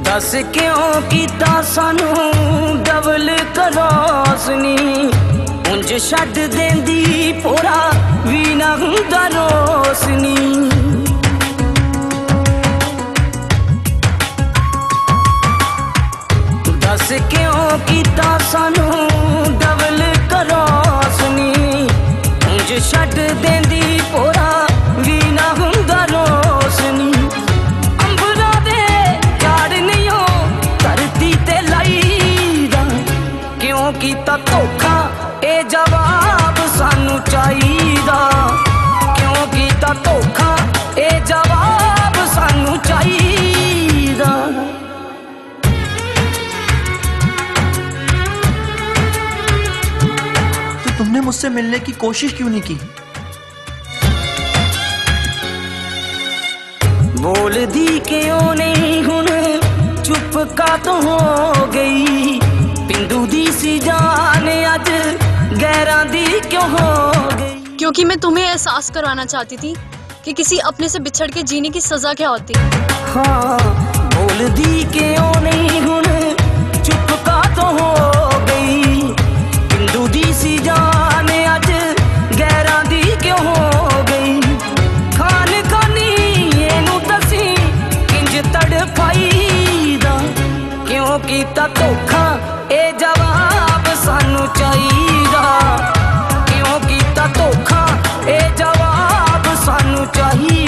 दस क्यों कीता सानू डबल क्रॉसनी उंज छड्ड देंदी पूरा भी ना हुंदा रोशनी। दस क्यों कीता सानू डबल क्रॉसनी उंज छड्ड देंदी पूरा भी ना हुंदा रोशनी। अंबरा दे झाड़ नहीं हो धरती ते लाईदा क्यों कीता धोखा ए जवाब सानू चाहिदा। क्यों कीता धोखा ए जवाब सानू चाहिदा। तुमने मुझसे मिलने की कोशिश क्यों नहीं की? बोल दी क्यों नहीं हुन चुप का तो हो गई। पिंडू दी सी जान अज गैरां दी क्यों हो गई? क्योंकि मैं तुम्हें एहसास करवाना चाहती थी कि किसी अपने से बिछड़ के जीने की सजा क्या होती। हाँ बोल दी क्यों नहीं हुन चुप का तो हो गई। पिंडू दी सी जान अज गैरां दी क्यों हो गई। खान खानी एनू दसी किंज तड़फाईदा क्यों कीता धोखा ए जवाब सानू चाहिदा। क्यों कीता धोखा ए जवाब सानू चाहिदा।